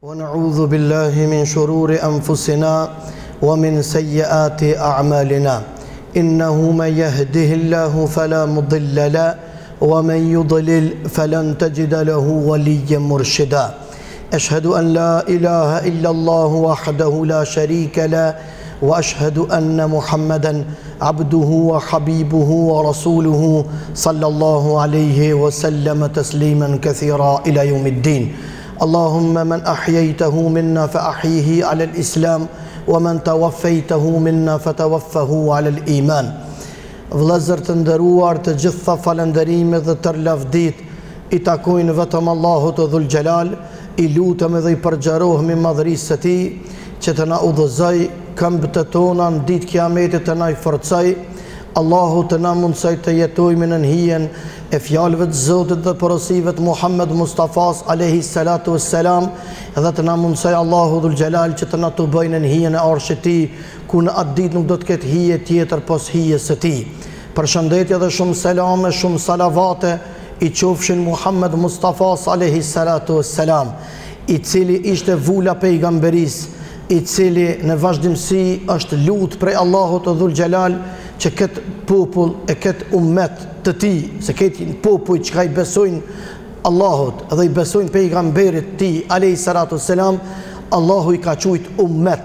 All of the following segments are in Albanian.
ونعوذ بالله من شرور أنفسنا ومن سيئات أعمالنا إنه من يهده الله فلا مضل له ومن يضلل فلن تجد له وليا مرشدا أشهد أن لا إله إلا الله وحده لا شريك له وأشهد أن محمدا عبده وحبيبه ورسوله صلى الله عليه وسلم تسليما كثيرا إلى يوم الدين. اللهم من أحييته منا فأحيه على الإسلام ومن توفيته منا فتوفه على الإيمان. Vëllezër të nderuar, të gjitha falënderimet dhe tërë lavdit i takojnë vetëm Allahut Dhul Gjelal. I lutem dhe i përgjarohemi madhërisë së Tij që të na udhëzoj këmbët tona në ditë kiametit, të na i forcoj. Allahu të na mundsoj të jetojmë në hijen e fjalëve të Zotit dhe porosive të Muhammed Mustafas alayhi salatu wassalam, dhe të na mundsoj Allahu Dhul Gjelal që të na të bëjnë në hijen e arshit të Tij, ku në atë ditë nuk do të ketë hije tjetër pos hijes së Tij. Përshëndetje dhe shumë selame, shumë salavate i qofshin Muhammed Mustafas alayhi salatu wassalam, i cili ishte vula pejgamberis, i cili në vazhdimsi është lutë prej Allahut Dhul Gjelal që këtë popull e këtë ummet të Tij, se këtë popull që ka i besojnë Allahut dhe i besojnë pejgamberit Tij alayhi salatu wassalam, Allahu i ka quajtur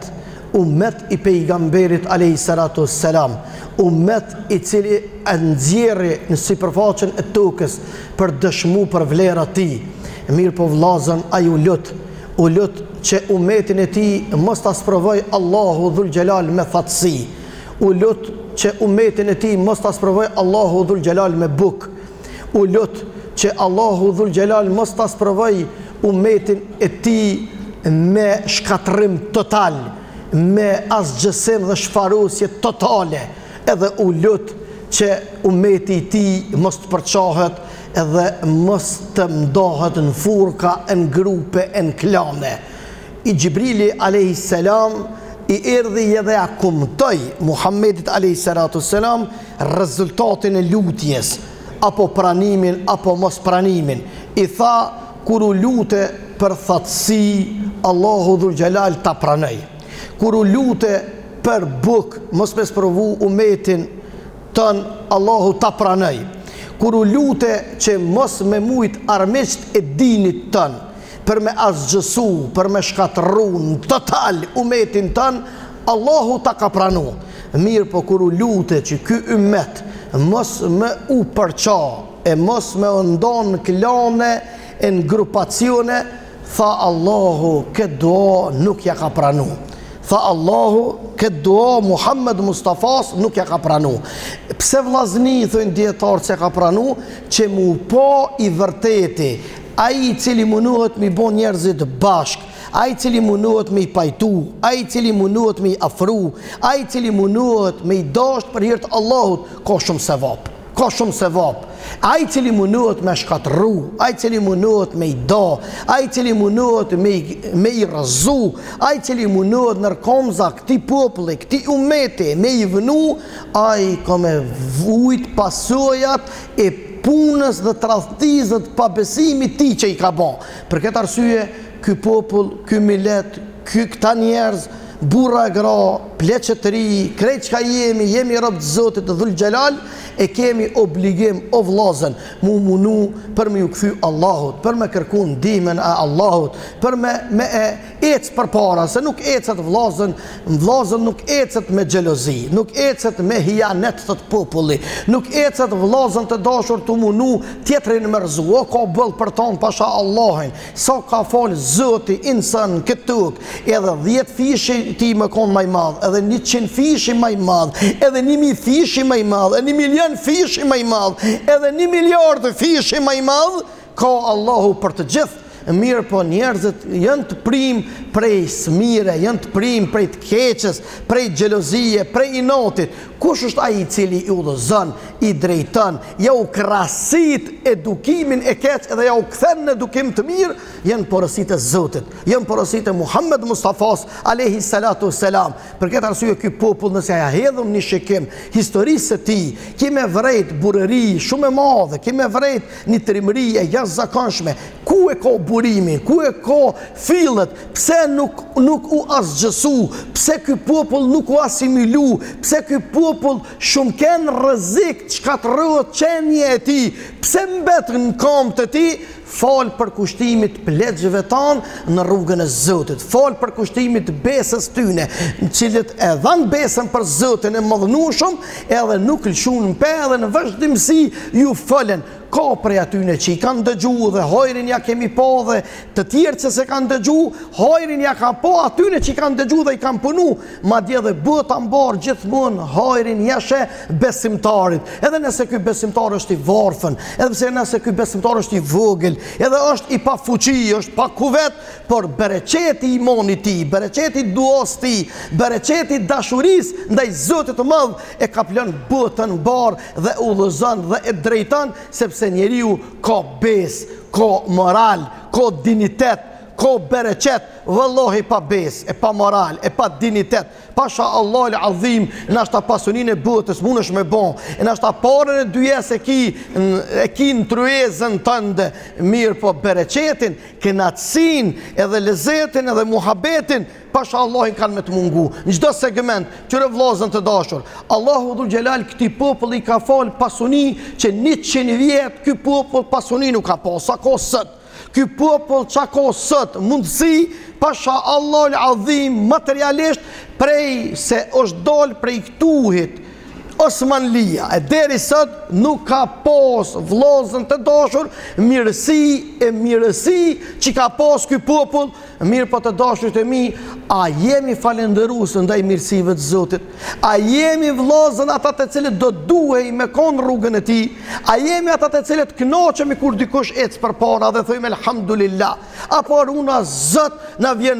ummet i pejgamberit alayhi salatu wassalam, ummet i cili e nxjerri në sipërfaqen e tokës për dëshmu për vlerat e Tij. Mirë po vllazën, ai u lut që ummetin e Tij mos ta sprovoj Allahu Dhul Gjelal me thatësi. U lut që ummetin e Tij mos ta sprovoj Allahu Dhul Gjelal me buk. U lut që Allahu Dhul Gjelal mos ta sprovoj ummetin e Tij me shkatrim total, me asgjësim dhe shfarosje totale. Edhe u lut që ummeti i Tij mos të përçohet edhe mos të mdohet në furka, në grupe, në klane. I Gjibrili alayhi salam i erdhi edhe ja kumtoi Muhammedit alayhi salatu wassalam rezultatin e lutjes, apo pranimin apo mos pranimin. I tha, kur u lute për thatësi, Allahu Dhul Gjelal ta pranoj. Kur u lute për buk, mos me sprovu ummetin tën, Allahu ta pranoj. Kur u lute që mos me mujt armiqt e dinit tën, për me asgjësu, për me shkatërru në total ummetin tën, Allahu ta ka pranu. Mirë po kur u lute që ky ummet mos me u përqa, e mos me ndonë në klane, në grupacione, tha Allahu këtë dua nuk ja ka pranu. Tha Allahu këtë dua Muhammed Mustafas nuk ja ka pranu. Pse vllazni thënë dietar se ka pranu? Që mu po i vërteti, ai i cili munohet mi bon njerëzit bashk, ai i cili munohet me i pajtu, ai i cili munohet me i afru, ai i cili munohet me i dasht për hir të Allahut, ka shumë sevap. Ka shumë sevap. Ai i cili munohet me shkatërru, ai i cili munohet me i da, ai i cili munohet me i rëzu, ai i cili munohet nërkomza këti populli, këti ummeti, me i vënu, ai ka me vujt pasojat e punës dhe tradhtisë pa besimit ti që i ka bon. Për këtë arsye, ky popull, ky millet, këta njerëz, burra e gra, pleqet të ri, krejt që ka jemi rob të Zotit Dhul Gjelal, e kemi obligim o vllazën mu munu për me ju kthy Allahut, për me kërku ndihmën e Allahut, për me ecë përpara, se nuk ecet vllazën nuk ecet me xhelozi, nuk ecet me hijanet të populli, nuk ecet vllazën të dashur të munu tjetrin mërzu, o ka bëll për ton pasha Allahin, sa ka fal Zoti insan këtu, edhe 10 fishi ti më kon më i madh, edhe 100 fishi më i madh, edhe 1000 fishi më i madh, edhe 1 milion fishi më i madh, edhe 1 miliard fishi më i madh, ka Allahu për të gjithë. Mirë po njerëzit janë të prim prej smire, janë të prim prej të keqes, prej xhelozie, prej inotit. Kush është ai i cili i udhëzon, i drejton, ja u krasit edukimin e keq edhe ja u kthen në edukim të mirë, janë porositë e Zotit, janë porositë e Muhammed Mustafas alayhi salatu wassalam. Për këtë arsye ky popull, nëse ja hedhëm një shikim historisë së tij, kemë vërejt burrëri shumë e madhe, kemë vërejt një trimëri e jashtëzakonshme. Ku e ka burimin, ku e ka fillet, pse nuk u asgjësu, pse ky popull nuk u asimilu, pse ky popull shumë ken rrezik çkatërrohet qenie e tij, pse mbet në këmbët e tij. Fal për kushtimit pleqëve tanë në rrugën e Zotit. Fal për kushtimit besës tyne, në cilët e dhanë besën për Zotin e mëdhnushëm, edhe nuk lëshun pe, edhe në vazhdimsi ju falen. Ka prej atyne që i kanë dëgju dhe hojrin ja kemi po dhe të tjerë që se kanë dëgju, hojrin ja ka po atyne që i kanë dëgju dhe i kanë punu, ma dje dhe bëtë ambar gjithmonë hojrin jashe besimtarit. Edhe nëse ky besimtar është i varfën, edhe pse nëse ky besimtar është i vogël, edhe është i pa fuqi, është pa kuvet, por bereqeti i imanit ti, bereqeti duos ti, bereqeti dashuris ndaj Zotit të madh e ka plën botën bar dhe udhëzon dhe e drejton, sepse njeriu ka bes, ka moral, ka dignitet, ka bereqet, vëllohi pa bes, e pa moral, e pa dignitet. Pasha Allah el Azim, nashta pasunin e botës mund është me bon, e nashta parën e dyjes e ki në truezën tënde, mirë po bereqetin, kënaqësin, edhe lezetin, edhe muhabetin, pasha Allahin kanë me të mungu. Në çdo segment, qyre vllazën të dashur, Allahu Dhul Gjelal këtij populli ka fal pasuni që 100 vjet ky popull pasuni nuk ka pas, sa ka sot. Ky popull qa ka sot mundësi, pasha Allah el Azim, materialisht, prej se është dol prej këtuhit Osmanlia, e deri sot nuk ka pas vllazën të dashur mirësi që ka pas ky popull. Mirë po të dashurit e mi, a jemi falenderues ndaj mirësive të Zotit? A jemi vllazën ata të cilët do duhej me kon rrugën e tij? A jemi ata të cilët kënaqemi kur dikush ec përpara dhe thojmë elhamdulillah? Apo una Zot na vjen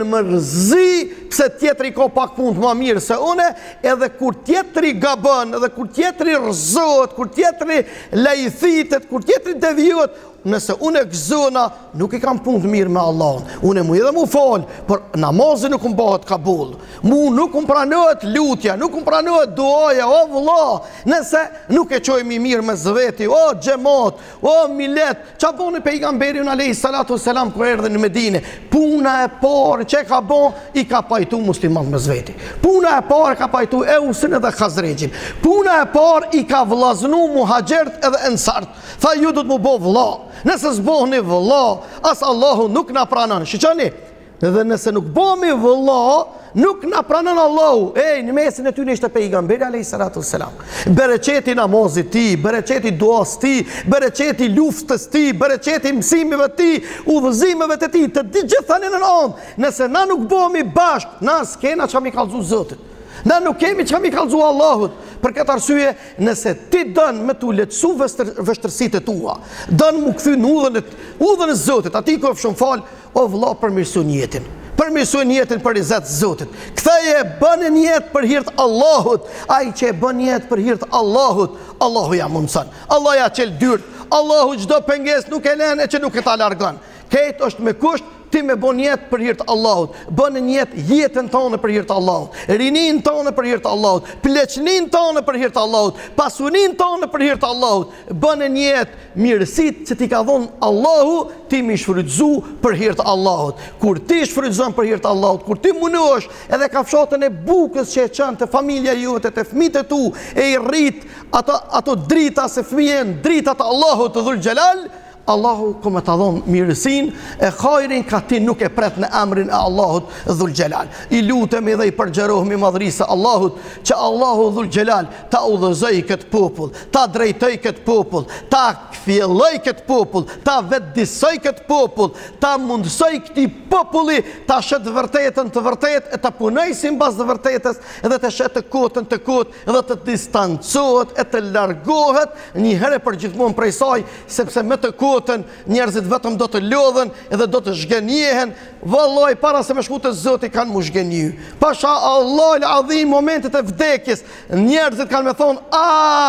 mërzi pse tjetri ka pak punë më mirë se une, edhe kur tjetri gabon, edhe kur tjetri rrezohet, kur tjetri lajthitet, kur tjetri devijohet, nëse unë e gëzona, nuk i kam punë të mirë me Allahun. Unë mu edhe mu falë, por namazin nuk më bëhet kabul. Mu nuk më pranohet lutja, nuk më pranohet duaja, o vëlla, nëse nuk e qojmë i mirë me zveti, o xhamat, o milet, qa boni pejgamberi unë alayhi salatu selam kër erdhe në Medinë, puna e parë që ka bon, i ka pajtu muslimat me zveti. Puna e parë ka pajtu Eusin edhe Khazrejin. Puna e parë i ka vllaznu muhaxhert edhe ensart. Tha ju do të mu bo vëlla. Nëse s'bohni vëlla, as Allahu nuk na pranon. Shiqoni, edhe nëse nuk bohemi vëlla, nuk na pranon Allahu. Në mesin e tyre ishte pejgamberi alayhi salatu wassalam. Bereqeti namazit ti, bereqeti duas ti, bereqeti luftës ti, bereqeti mësimive ti, udhëzimeve të ti, të gjitha në anë. Nëse na nuk bohemi bashk, na s'kena që mi kallzu Zotit. Na nuk kemi që mi kallzu Allahut. Për këtë arsye, nëse ti dënë me t'u letësu vështërsitë e tua, dënë mu këthy në udhën e Zotit, ati ku e fshën falë, o vëlla përmirësu njetin. Përmirësu njetin për i zetë Zotit. Këtheje bënë njetë për hirtë Allahut. Ai që e bën njetë për hirtë Allahut, Allahu ja mundësën. Allah ja qelë dyrt. Allahu gjdo penges nuk e len e që nuk e ta largan. Ketë është me kusht, ti me bon jetë për hirtë Allahut, bën jetë jetën tonë për hirtë Allahut, rinin tonë për hirtë Allahut, pleqnin tonë për hirtë Allahut, pasunin tonë për hirtë Allahut, bën jetë mirësit që ti ka dhonë Allahu, ti mi shfrytzu për hirtë Allahut. Kur ti shfrytzon për hirtë Allahut, kur ti munosh edhe kafshatën e bukës që e qënë të familja jote, të fëmijët e tu, e i rrit ato drita se fëmijën, dritat Allahut të Dhul Gjelal, Allahu këmë të dhonë mirësin, e khajrin ka ti nuk e pret në emrin e Allahut Dhul Gjelal. I lutemi dhe i përgjerohemi madhrisë Allahut, që Allahu Dhul Gjelal ta udhëzoj këtë popull, ta drejtoj këtë popull, ta kfjelloj këtë popull, ta vetëdisoj këtë popull, ta mundësoj këti populli, ta shetë vërtetën të vërtet, e ta punoj si mbas të vërtetës, edhe të shetë kotën të kotë, edhe të distancohet, e të largohet, një herë për gjithmonë prej saj, sepse me të kotë njerëzit vetëm do të lodhen edhe do të zhgënjehen. Vallaj, para se me shku të Zoti kanë mu zhgënju. Pasha Allah el Azim, momentet e vdekjes, njerëzit kanë me thonë,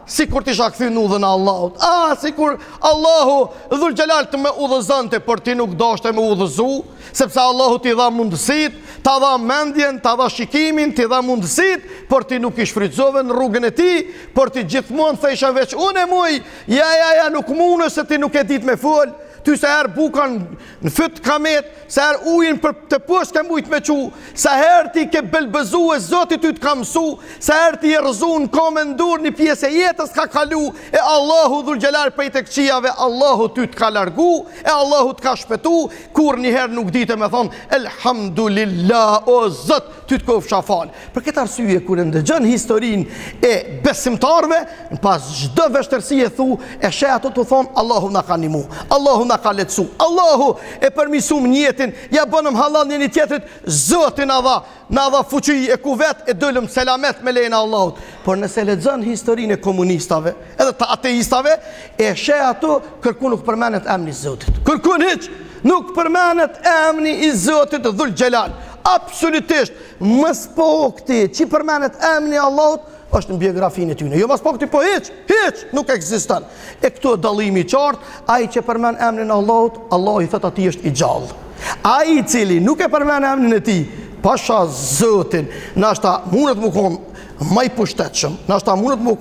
si kur t'isha këthy në udhën Allahut. Si kur Allahu Dhul Gjelal të me udhëzante, por ti nuk dashte me udhëzu, sepse Allahu t'i dha mundësit, t'a dha mendjen, t'a dha shikimin, t'i dha mundësit, por ti nuk i shfrytëzove në rrugën e ti, por ti gjithmonë thesha veç, unë e muj, ja, nuk mune se ti nuk e dit me fol, ty se herë bukan në fyt kamet, se herë ujin për të poshtë ke mujt me qu, se herë ti ke belbëzu e Zotit ty të ka mësu, se herë ti e rëzu në komendur një pjesë e jetës ka kalu, e Allahu Dhul Gjelal prej të këqijave, Allahu ty të ka largu, e Allahu të ka shpetu, kur njëherë nuk dite me thonë, elhamdulillah, o Zot, ty të kofë shafal. Për këtë arsye, kur e ndëgjën historin e besimtarve, në pas gjdo veshtërsi e thu, e she ato të thonë, Allahu na ka nimu, Allahu na ka letësu, Allahu e përmisum njetin, ja bënëm halal një tjetrit, Zotin na dha fuqi e kuvet, e dëllëm selamet me lejnë Allahut. Por nëse lexon historinë e komunistave, edhe të ateistave, e she ato, kërku nuk përmenet emni Zotit. Kërku hiç, nuk përmenet emni i Zotit Dhul Gjelal. Absolutisht, mës po këti, që përmenet emni Allahut, është në biografinë e tyne. Jo mas po këti, po hiç, nuk eksiston. E këtu e dallimi i qartë, ai që përmen emnin Allahut, Allah i thot atij është i gjallë. Ai i cili nuk e përmen emnin e tij, pasha Zotin, nashta mundet më konë më i pushtetshëm, nashta mundet më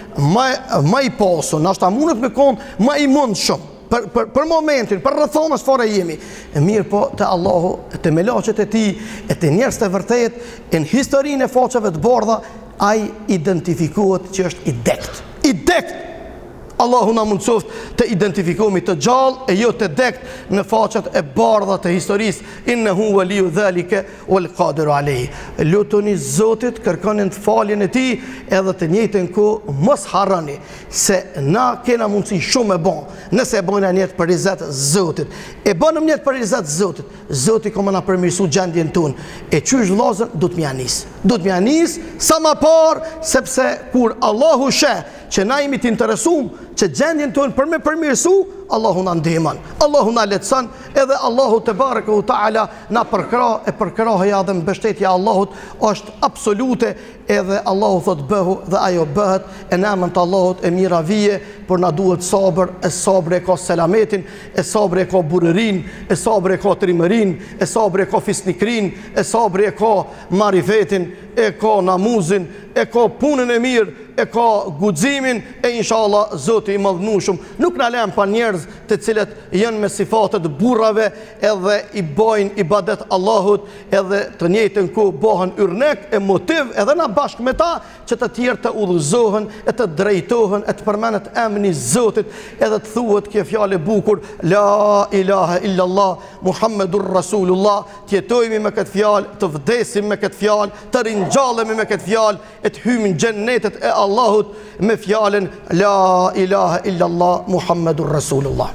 konë më i pasur, nashta mundet më konë më i mundshëm. Për momentin, për rrethonës fare jemi. E mirë po të Allahu, të melaqet e ti, e të njerëz të vërtet, e në historinë e faqeve të bardha, ai identifikohet që është i dekt. I dekt! Allahu na mundsoft të identifikohemi të gjallë e jo të dekt në faqet e bardha të historisë. Innehu waliu dhalike wal qadiru alayhi. Lutuni Zotit, kërkoni të faljen e tij, edhe të njëjtën kohë mos harroni se na kena mundësi shumë e bon. Nëse e bëna një jetë për rizat Zotit, e bënëm një jetë për rizat Zotit, Zoti ka më na përmirësu gjendjen tonë. E qysh vllazën do të më anis. Do të më anis sa më parë, sepse kur Allahu sheh që na jemi të interesum që gjendjen tonë për me përmirësu, Allahu na ndihmon, Allahu na lehtëson, edhe Allahu te barekuhu taala na përkrah e përkrahja dhe mbështetja e Allahut është absolute, edhe Allahu thot bëhu dhe ajo bëhet, e në emrin të Allahut e mira vije, por na duhet sabër, e sabri e ka selametin, e sabri e ka burërin, e sabri e ka trimërin, e sabri e ka fisnikrin, e sabri e ka marifetin, e ka namuzin, e ka punën e mirë, e ka guximin, e inshallah Zoti i madhnushëm nuk na lën pa njerëz të cilët janë me sifatet burrave, edhe i bojnë ibadet Allahut, edhe të njëjtën kohë bëhen yrnek e motiv edhe na bashkë me ta që të tjerë të udhëzohen, e të drejtohen, e të përmenet emri i Zotit, edhe të thuhet kjo fjalë e bukur, la ilaha illallah Muhammedur Rasulullah, të jetojmë me këtë fjalë, të vdesim me këtë fjalë, të ringjallemi me këtë fjalë, e të hyjmë në xhennetet e Allahut me fjalën la ilaha illallah Muhammedur Rasulullah.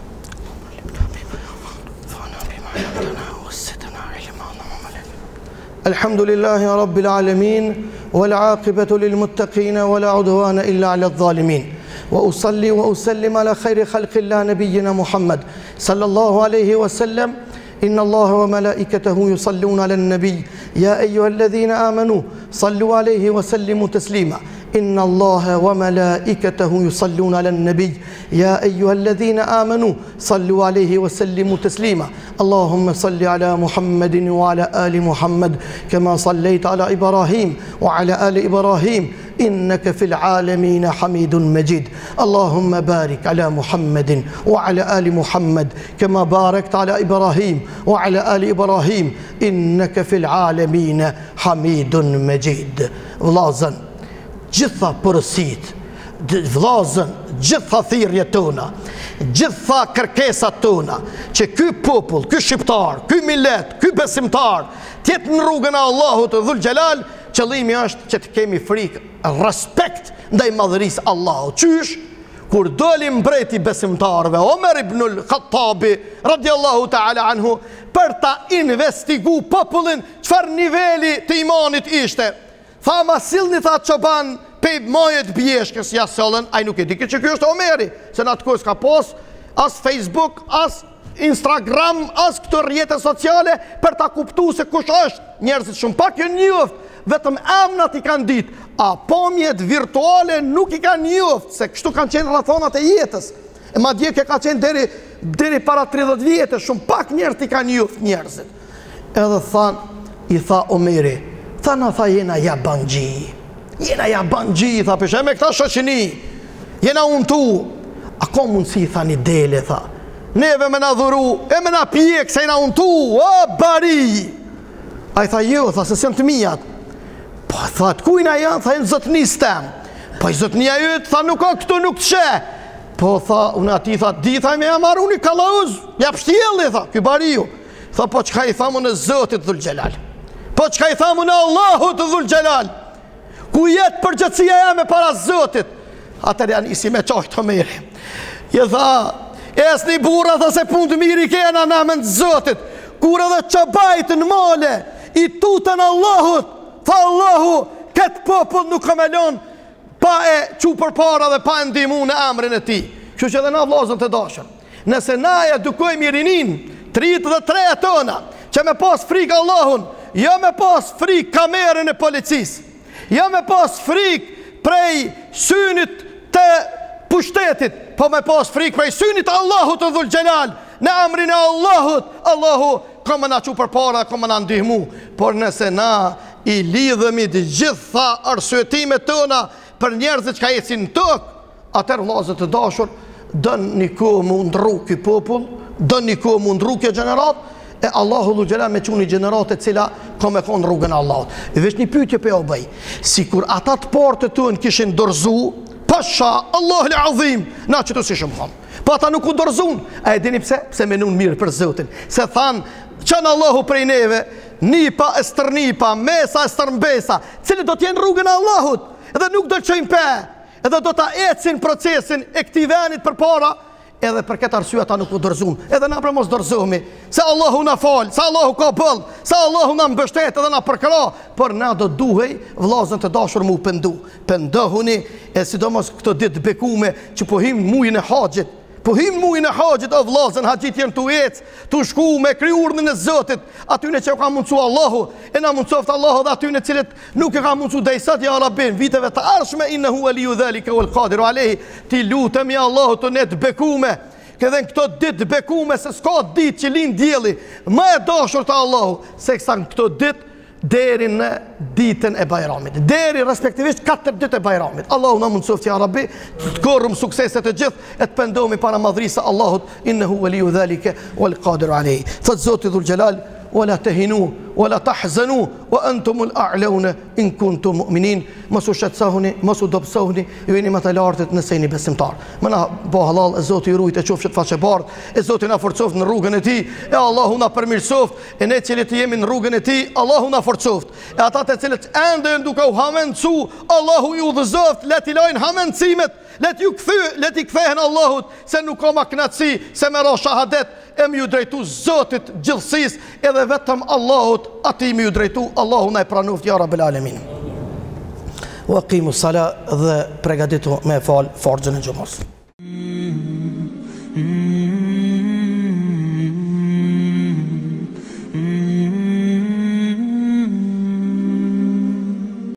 Alhamdulillahi rabbil alamin, wal aqibatu lil muttaqin, wala udwana illa ala adh-dhalimin. Wa usalli wa usallim ala khayri khalqillah nabiyyina Muhammad sallallahu alayhi wa sallam. Inna Allaha wa malaikatahu yusalluna ala an-nabiy ya ayyuhalladhina amanu sallu alayhi wa sallimu taslima. إن الله وملائكته يصلون على النبي يا أيها الذين آمنوا صلوا عليه وسلموا تسليما. اللهم صل على محمد وعلى آل محمد كما صليت على إبراهيم وعلى آل إبراهيم إنك في العالمين حميد مجيد. اللهم بارك على محمد وعلى آل محمد كما باركت على إبراهيم وعلى آل إبراهيم إنك في العالمين حميد مجيد. Vllazën, gjitha përësit, vllazën, gjitha thirrjet tona, gjitha kërkesat tona, që ky popull, ky shqiptar, ky millet, ky besimtar, tjetë në rrugën e Allahut Dhul Gjelal, qëllimi është që të kemi frikë, respekt ndaj madhërisë Allahut. Qysh? Kur doli mbreti besimtarve, Omer ibnul Khattabi, radiallahu ta'ala anhu, për ta investigu popullin, çfarë niveli të imanit ishte. Tha ma sillni tha çoban pe majet bjeshkës ja sollën, ai nuk e di që ky është Omeri, se në atë kohë s'ka pas as Facebook, as Instagram, as këto rrjete sociale për ta kuptuar se kush është. Njerëzit shumë pak janë njoft, vetëm emrat i kanë ditë. A pamjet virtuale nuk I kanë njoft, se kështu kanë qenë rrethonat e jetës. E madje ka qenë deri para 30 vjetë, shumë pak njerëz I kanë njoft njerëzit. Edhe I tha Omeri, tha jena jabanxhi. Jena jabanxhi, tha peshe me këta shoqëni. Jena untu. A ka mundësi, tha një dele, tha. Neve me na dhuru, e me na pjek, se jena untu, o bari. A I tha jo, tha se sen të mijat. Po, tha të kujna janë, tha jenë zotnis tem. Po I zotnia jëtë, tha nuk o këtu nuk të she. Po, tha, unë ati, tha, di, tha, me jam aruni kalauz, ja pështjeli, tha, këj bari ju. Tha, po qka I thamu në Zotit Dhul Gjelal. Po qka I thamu në Allahut Dhul Gjelal. Ku jetë përgjëtësia jame para Zotit. Atër janë isi me qojtë Omeri. Je tha, esni bura, tha se punë të miri kena na me në Zotit. Kur edhe që bajtë në male, I tutën Allahut. Tha Allahu, këtë popull nuk këmelon pa e që për para dhe pa e ndimu në emrin e ti. Kështu që edhe na vllazën të dashur. Nëse na e edukojmë I rinin, 33 tona, që me pas frikë Allahun, jo me pas frikë kamerën e policisë, jo me pas frikë prej synit të pushtetit, po me pas frikë prej synit Allahut të Dhul Gjelal, në emrin e Allahut, Allahu ka më na që për para, ka më na ndihmu. Por nëse na I lidhemi të gjitha arsyetimet tona për njerëzit që ka ecin në tokë, atër vllazë të dashur, dën një kohë më ndru ky popull, dën një kohë më ndru kjo gjenerat, e Allahu Dhul Gjelal me quni gjenerat e cila ka me konë rrugën Allahut. E veç një pyetje për ja u bëj, si kur ata të partë të tunë kishin dorzu, pasha Allah le azim, na që të si shumë thonë. Po ata nuk u dorzun, a e dini pse? Pse menun mirë për Zotin. Se thanë, qënë Allahu prej neve, nipa e stërnipa, mesa e stërmbesa, cilë do t'jenë rrugën Allahut, edhe nuk do të qojnë pe, edhe do t'a ecin procesin e këtij venit për para, edhe për këtë arsye ata nuk u dorzun. Edhe na pra mos dorzohemi, se Allahu na fal, se Allahu ka bëll, se Allahu na mbështet edhe na përkra, por na do duhej vllazën të dashur mu pendu. Pendohuni, e sidomos këto ditë bekume që po him mujin e haxhit. Po him mujin e haxhit o vllazën, haxhit janë tu ec, tu shku me kry urdhën e Zotit, atyne që ka mundsu Allahu, e na mundsoft Allahu dhe atyne cilët nuk e ka mundsu deri sot ja Rabbin, viteve të ardhshme innehu waliyu dhalika wal qadiru alayhi, ti lutemi Allahu të ne të bekume. Këdhen këto ditë bekume, se s'ka ditë që lind dielli më e dashur të Allahu se sa këto ditë deri në ditën e Bajramit, deri respektivisht 4 ditë e Bajramit. Allahu na mundsoft ja Rabbi, të korrum sukseset e gjithë, e të pendohemi para madhrisë Allahut, innehu waliyu dhalika wal qadiru alayhi. Thot Zoti Dhul Gjelal, wala tahinu wala tahzanu wa antumul a'launa in kuntum mu'minin. Mos u shqetësohuni, mos u dobësohuni, ju jeni më të lartët nëse jeni besimtar. Më na bo halal, e Zoti ju rujt e qofshet faqebardh, e Zoti na forcoft në rrugën e tij, e Allahu na përmirësoft, e ne që jemi në rrugën e tij, Allahu na forcoft. E ata të cilët ende duke u hamendsu, Allahu ju udhëzoft, le t'i lajnë hamendsimet, le t'i kthehen Allahut, se nuk ka maknaçi, se me ra shahadet, e më ju drejtu Zotit gjithësisë, edhe vetëm Allahut ati më ju drejtu. Allahu na e pranoft ja Rabbel Alamin. Wa qimu sala, dhe pregaditu me fal farxhën e xumës.